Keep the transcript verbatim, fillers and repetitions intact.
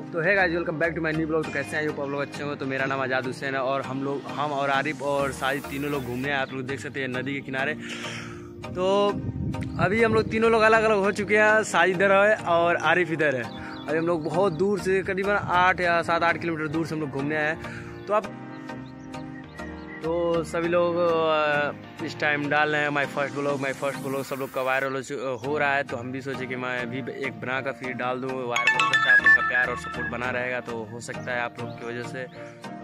तो है guys, welcome back to my new blog. तो कैसे हैं आप लोग? अच्छे हो? तो मेरा नाम आज़ाद हुसैन है और हम लोग हम और आरिफ और साजिद तीनों लोग घूमने आए। आप लोग देख सकते हैं नदी के किनारे। तो अभी हम लोग तीनों लोग अलग अलग हो चुके हैं। साजिद इधर है और आरिफ इधर है। अभी हम लोग बहुत दूर से, करीबन आठ या सात आठ किलोमीटर दूर से हम लोग घूमने आए। तो अब तो सभी लोग इस टाइम डाल रहे हैं my first blog my first blog सब लोग का वायरल हो रहा है। तो हम भी सोचे कि मैं भी एक बना कर फिर डाल दूँ। वायरल हो सकता है, आप लोग का प्यार और सपोर्ट बना रहेगा तो हो सकता है आप लोग की वजह से